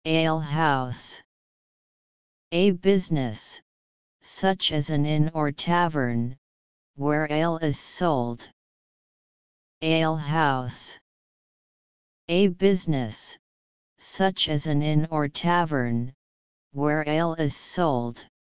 alehouse. A business, such as an inn or tavern, where ale is sold. Alehouse. A business, such as an inn or tavern, where ale is sold.